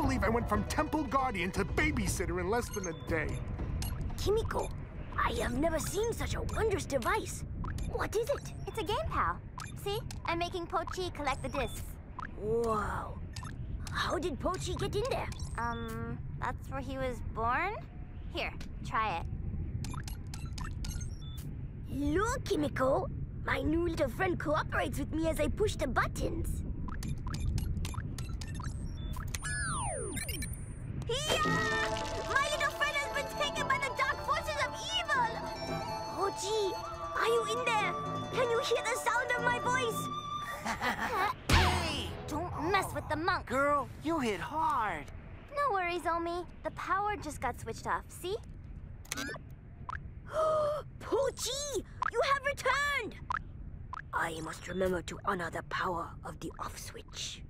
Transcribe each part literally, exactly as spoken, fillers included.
believe I went from temple guardian to babysitter in less than a day. Kimiko, I have never seen such a wondrous device. What is it? It's a game, pal. See? I'm making Pochi collect the discs. Wow. How did Pochi get in there? Um, that's where he was born? Here, try it. Look, Kimiko. My new little friend cooperates with me as I push the buttons. Yeah! My little friend has been taken by the dark forces of evil! Pochi, are you in there? Can you hear the sound of my voice? Hey! Don't mess with the monk. Girl, you hit hard. No worries, Omi. The power just got switched off, see? Pochi, you have returned! I must remember to honor the power of the off switch.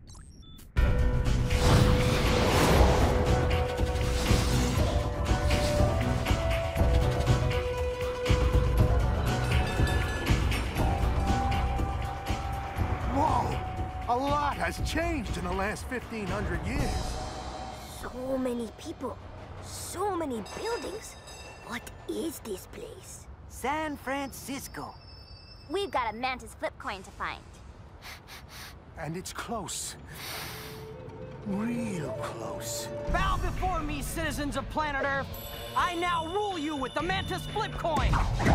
Whoa! A lot has changed in the last fifteen hundred years. So many people, so many buildings. What is this place? San Francisco. We've got a Mantis flip coin to find. And it's close. Real close. Bow before me, citizens of planet Earth. I now rule you with the Mantis flip coin.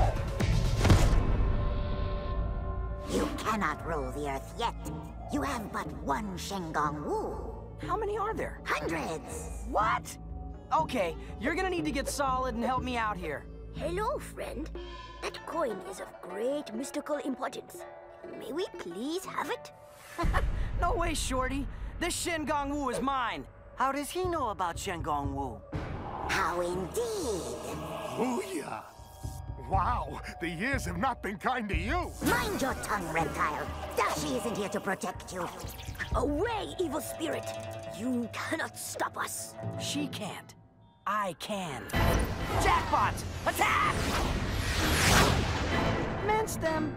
You cannot rule the Earth yet. You have but one Shenggong Wu. How many are there? Hundreds. What? Okay, you're gonna need to get solid and help me out here. Hello, friend. That coin is of great mystical importance. May we please have it? No way, Shorty. This Shenggong Wu is mine. How does he know about Shenggong Wu? How indeed. Booyah! Wow, the years have not been kind to you. Mind your tongue, reptile. Dashi isn't here to protect you. Away, evil spirit! You cannot stop us. She can't. I can. Jackpots, attack! Mince them.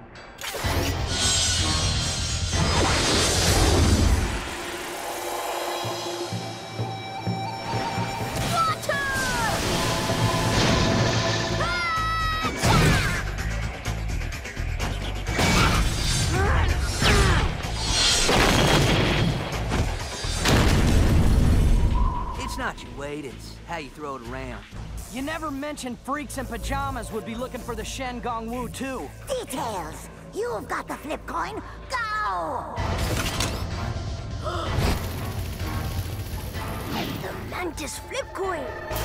It's not your weight, it's how you throw it around. You never mentioned freaks in pajamas would be looking for the Shenggong Wu too. Details. You've got the flip coin. Go! The Mantis flip coin!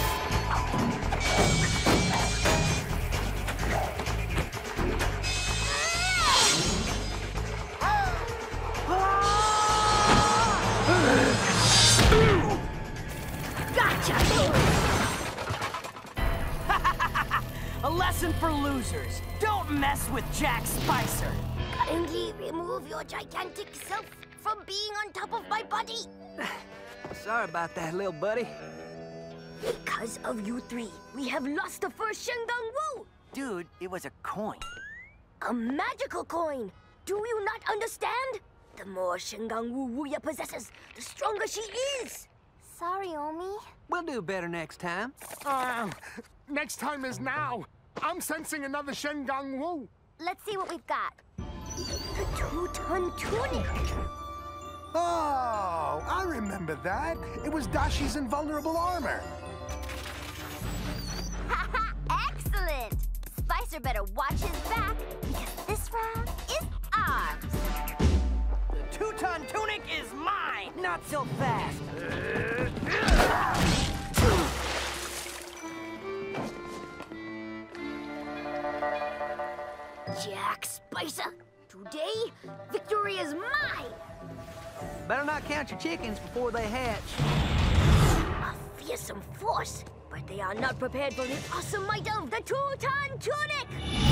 Gotcha! A lesson for losers. Don't mess with Jack Spicer. Kindly remove your gigantic self from being on top of my body. Sorry about that, little buddy. Because of you three, we have lost the first Shenggong Wu! Dude, it was a coin. A magical coin! Do you not understand? The more Shenggong Wu Wuya possesses, the stronger she is! Sorry, Omi. We'll do better next time. Uh, next time is now. I'm sensing another Shenggong Wu. Let's see what we've got. The two-ton tunic! Oh, I remember that. It was Dashi's invulnerable armor. Haha, excellent! Spicer better watch his back, because this round is ours. The two-ton tunic is mine! Not so fast. Jack Spicer, today, victory is mine! Better not count your chickens before they hatch. A fearsome force, but they are not prepared for the awesome might of the two-ton tunic!